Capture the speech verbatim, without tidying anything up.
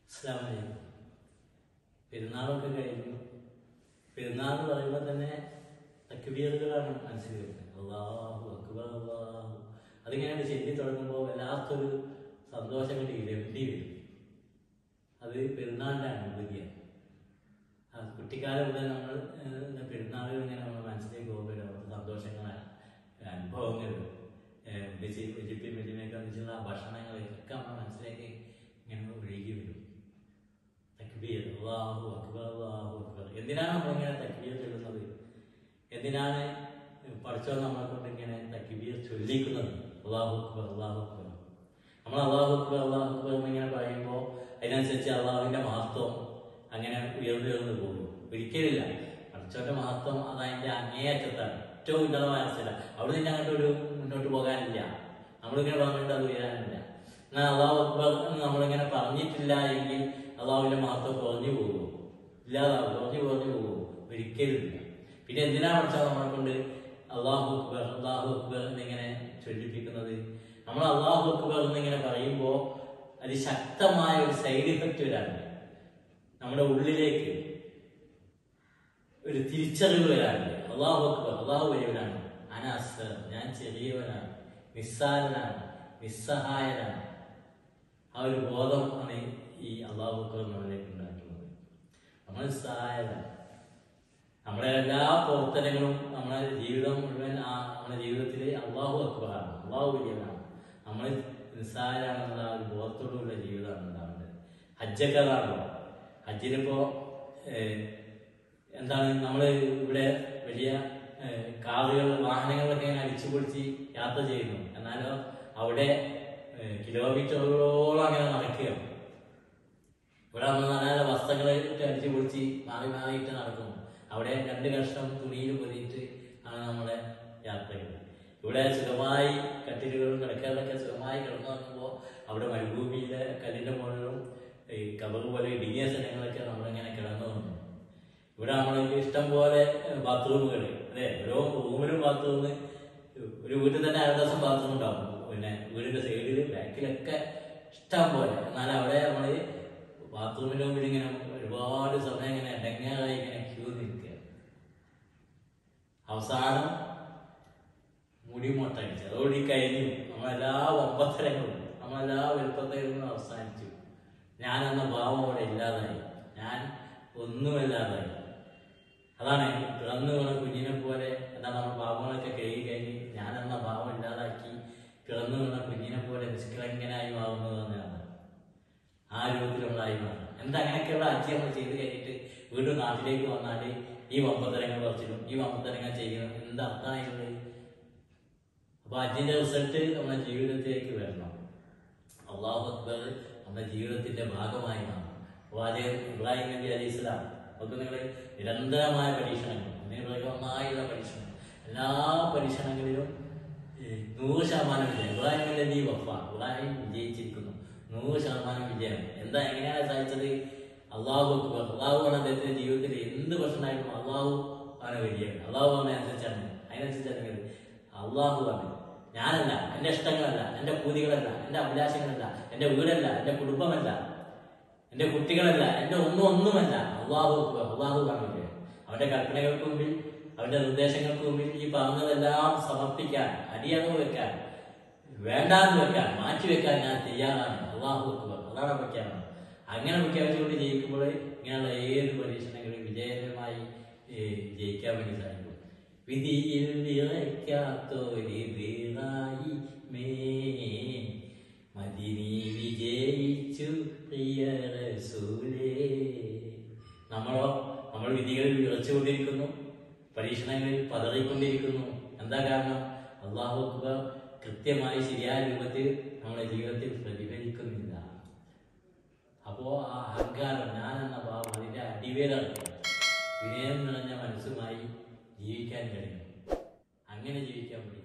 അസ്സലാമു അലൈക്കും. പെരുന്നാളൊക്കെ കഴിഞ്ഞു. പെരുന്നാൾ എന്ന് പറയുമ്പോൾ തന്നെ തക്ബീറുകളാണ് മനസ്സിൽ വരുന്നത്. അല്ലാഹു അക്ബർ അല്ലാഹു. അതിങ്ങനെ ചെല്ലി തുടങ്ങുമ്പോൾ വല്ലാത്തൊരു സന്തോഷം കൊണ്ട് ഇരമ്പി വരും. അത് പെരുന്നാളിൻ്റെ അനുഭൂതിയാണ്. ആ കുട്ടിക്കാലം മുതൽ നമ്മൾ പെരുന്നാളുകൾ ഇങ്ങനെ നമ്മുടെ മനസ്സിലേക്ക് പോകുമ്പോൾ അവർക്ക് സന്തോഷങ്ങളാണ്, അനുഭവങ്ങൾ, വെജിപ്പി വെജിമയൊക്കെ വെച്ചുള്ള ആ ഭക്ഷണങ്ങളൊക്കെ നമ്മുടെ മനസ്സിലേക്ക് ഇങ്ങനെ ഒഴുകി വരും. തക്ബീർ അല്ലാഹു അക്ബർ അല്ലാഹു അക്ബർ. എന്തിനാണ് നമ്മളിങ്ങനെ തക്ബീർ ചൊല്ലുന്നത്? എന്തിനാണ് പഠിച്ചോ നമ്മളെ കൊണ്ട് ഇങ്ങനെ തക്ബീർ ചൊല്ലിക്കുന്നത്? അല്ലാഹു അക്ബർ അല്ലാഹു അക്ബർ. നമ്മൾ അല്ലാഹു അക്ബർ അല്ലാഹു അക്ബർ എന്നിങ്ങനെ പറയുമ്പോൾ അതിനനുസരിച്ച് അള്ളാഹുവിൻ്റെ മഹത്വം അങ്ങനെ ഉയർന്നുയർന്നു പോകും. ഒരിക്കലില്ല. പഠിച്ചോന്റെ മഹത്വം അതതിൻ്റെ അങ്ങേയറ്റത്താണ്, ഏറ്റവും ഉന്നതമായ അവസ്ഥയില്ല. അവിടെ നിന്ന് അങ്ങോട്ടൊരു മുന്നോട്ട് പോകാനില്ല. നമ്മളിങ്ങനെ പറഞ്ഞിട്ട് അത് ഉയരാനില്ല. എന്നാൽ അല്ലാഹു അക്ബർ എന്ന് നമ്മളിങ്ങനെ പറഞ്ഞിട്ടില്ല എങ്കിൽ അള്ളാഹുവിൻ്റെ മഹത്വം കുറഞ്ഞു പോകുമോ? ഇല്ലാതാവും, കുറഞ്ഞു കുറഞ്ഞു പോകുമോ? ഒരിക്കലുമില്ല. പിന്നെ എന്തിനാ പഠിച്ചാൽ നമ്മളെ കൊണ്ട് അല്ലാഹു അക്ബർ അല്ലാഹു അക്ബർ എന്നിങ്ങനെ ചൊല്ലിപ്പിക്കുന്നത്? നമ്മൾ അല്ലാഹു അക്ബർ എന്നിങ്ങനെ പറയുമ്പോൾ അത് ശക്തമായ ഒരു സൈഡ് ഇഫക്റ്റ് വരാറുണ്ട്. നമ്മുടെ ഉള്ളിലേക്ക് ഒരു തിരിച്ചറിവ് വരാറുണ്ട്. അല്ലാഹു അക്ബർ, അല്ലാഹു വലിയവനാണ്, അനാസ് ഞാൻ ചെറിയവനാണ്, നിസ്സാരനാണ്, നിസ്സഹായനാണ്. ആ ഒരു ബോധം ആണ് ഈ അല്ലാഹു അക്ബർ നമ്മളിലേക്ക് ഉണ്ടാക്കുന്നത്. നമ്മൾ നിസ്സഹായനാണ്. നമ്മുടെ എല്ലാ പ്രവർത്തനങ്ങളും നമ്മുടെ ജീവിതം മുഴുവൻ ആ നമ്മുടെ ജീവിതത്തിൽ അല്ലാഹു അക്ബറാണ്, അല്ലാഹു വലിയവനാണ്. നമ്മൾ നിസ്സാരമാണെന്നുള്ള ആ ഒരു ബോധത്തോടുള്ള ജീവിതമാണ് ഉണ്ടാവേണ്ടത്. ഹജ്ജൊക്കെ അതാണല്ലോ. ഹജ്ജിനിപ്പോ എന്താണ്, നമ്മൾ ഇവിടെ വലിയ കാറുകൾ വാഹനങ്ങളൊക്കെ ഇങ്ങനെ അടിച്ചു പൊളിച്ച് യാത്ര ചെയ്യുന്നു. എന്നാലോ അവിടെ കിലോമീറ്ററുകളോളം അങ്ങനെ നടക്കുകയാണ്. ഇവിടെ നമ്മൾ നല്ല വസ്ത്രങ്ങൾ ഇട്ട് അടിച്ചു പൊളിച്ച് മാറി മാറിയിട്ട് നടക്കുന്നു. അവിടെ രണ്ട് കഷ്ണം തുണിയിൽ പൊതിയിട്ട് ആണ് നമ്മുടെ യാത്രകൾ. ഇവിടെ സുഖമായി കട്ടിലുകളും കിടക്കാതൊക്കെ സുഖമായി കിടന്നുറങ്ങുമ്പോൾ അവിടെ മരുഭൂമിയിലെ കല്ലിൻ്റെ മുകളിലും ഈ കബർ പോലെ ഇടുങ്ങിയ സ്ഥലങ്ങളൊക്കെ നമ്മളിങ്ങനെ കിടന്നു വന്നു. ഇവിടെ നമ്മൾക്ക് ഇഷ്ടം പോലെ ബാത്റൂമുകൾ, അല്ലേ? ഓരോ റൂമിലും ബാത്റൂം. ഒരു വീട്ടിൽ തന്നെ അര ദിവസം ബാത്റൂം ഉണ്ടാവും. പിന്നെ വീടിൻ്റെ സൈഡിൽ ബാക്കിലൊക്കെ ഇഷ്ടം പോലെ. എന്നാൽ അവിടെ നമ്മൾ ബാത്റൂമിൻ്റെ മുമ്പിൽ ഇങ്ങനെ ഒരുപാട് സമയം ഇങ്ങനെ ഇടങ്ങാറായി ഇങ്ങനെ ക്യൂ നിൽക്കുക. അവസാനം മുടി മൊട്ടടിച്ചു, അതോടെ കഴിഞ്ഞു. നമ്മളെല്ലാ ഒമ്പത്തരങ്ങളും നമ്മളെല്ലാ വലുപ്പത്തരങ്ങളും അവസാനിച്ചു. ഞാനെന്ന ഭാവം അവിടെ ഇല്ലാതായി, ഞാൻ ഒന്നുമില്ലാതായി. അതാണ് പിറന്നു വീണ കുഞ്ഞിനെ പോലെ എന്താണ് നമ്മൾ ഭാവങ്ങളൊക്കെ കഴുകി കഴിഞ്ഞ് ഞാനെന്ന ഭാവം ഇല്ലാതാക്കി പിറന്നു വീണ കുഞ്ഞിനെ പോലെ നിഷ്കളങ്കനായി മാറുന്നത് തന്നെയാണ്. ആ രൂപത്തിൽ നമ്മളായി മാറും. എന്താ അങ്ങനെയൊക്കെയുള്ള ഹജ്ജ് നമ്മൾ ചെയ്ത് കഴിഞ്ഞിട്ട് വീണ്ടും നാട്ടിലേക്ക് വന്നാൽ ഈ വമ്പത്തരങ്ങൾ കുറച്ചിടും, ഈ വമ്പത്തരങ്ങൾ ചെയ്യണം, എന്താ അർത്ഥമായിട്ടുള്ളത്? അപ്പൊ ഹജ്ജിന്റെ റിസൾട്ട് നമ്മുടെ ജീവിതത്തിലേക്ക് വരണം. അല്ലാഹു അക്ബർ നമ്മുടെ ജീവിതത്തിന്റെ ഭാഗമായി മാറും. പ്രവാചകൻ ഇബ്രാഹിം നബി അലൈഹി സ്വലാം ഒക്കെ നിങ്ങൾ നിരന്തരമായ പരീക്ഷണങ്ങൾ, നിരന്തരമായുള്ള പരീക്ഷണങ്ങൾ, എല്ലാ പരീക്ഷണങ്ങളിലും നൂറ് ശതമാനം വിജയം. ഇബ്രാഹിം നബി വഫ, ഇബ്രാഹിം വിജയിച്ചിരിക്കുന്നു, നൂറ് ശതമാനം വിജയം. എന്താ, എങ്ങനെയാണ് സാധിച്ചത്? അല്ലാഹു അക്ബർ. അള്ളാഹു ആണ് അദ്ദേഹത്തിന്റെ ജീവിതത്തിൽ എന്ത് പ്രശ്നമായിട്ടും അള്ളാഹു ആണ് വലിയത്. അള്ളാഹു ആണ് അനുസരിച്ചാണ്, അതിനനുസരിച്ചാണ് അള്ളാഹു ആണ്. ഞാനല്ല, എൻ്റെ ഇഷ്ടങ്ങളല്ല, എൻ്റെ പൂതികളല്ല, എൻ്റെ അഭിലാഷങ്ങളല്ല, എൻ്റെ വീടല്ല, എൻ്റെ കുടുംബമല്ല, എൻ്റെ കുട്ടികളല്ല, എൻ്റെ ഒന്നും ഒന്നുമല്ല. അള്ളാഹു അക്ബർ. അള്ളാഹു കാണില്ല. അവന്റെ കൽപ്പനകൾക്ക് മുമ്പിൽ, അവന്റെ നിർദ്ദേശങ്ങൾക്ക് മുമ്പിൽ ഈ പറഞ്ഞതെല്ലാം സമർപ്പിക്കാൻ, അടിയറവ് വെക്കാൻ, വേണ്ടാന്ന് വെക്കാൻ, മാറ്റിവെക്കാൻ ഞാൻ തയ്യാറാണ്. അള്ളാഹു അക്ബർ. അതാണ് പ്രഖ്യാപനം. അങ്ങനെ പ്രഖ്യാപിച്ചുകൊണ്ട് ജയിക്കുമ്പോൾ ഇങ്ങനെയുള്ള ഏത് പരീക്ഷണങ്ങളും വിജയകരമായി ജയിക്കാൻ വേണ്ടി സാധിക്കും. വിധിയിൽ വിറയ്ക്കാത്തൊരിറായി മേ മദിനി വിജയിച്ചു പ്രിയ റസൂലേ. നമ്മളോ നമ്മൾ വിധികളിൽ വിറച്ചുകൊണ്ടിരിക്കുന്നു, പരീക്ഷണങ്ങളിൽ പതറിക്കൊണ്ടിരിക്കുന്നു. എന്താ കാരണം? അല്ലാഹു അക്ബർ കൃത്യമായി ശരിയായ രൂപത്തിൽ നമ്മുടെ ജീവിതത്തിൽ പ്രതിഫലിക്കുന്നില്ല. അപ്പോ ആ അഹങ്കാരം, ഞാനെന്ന ഭാവം, അതിന്റെ അടിവേരാണ്. വിനയം നിറഞ്ഞ മനസ്സുമായി ജീവിക്കാൻ കഴിയും. അങ്ങനെ ജീവിക്കാൻ പറ്റും.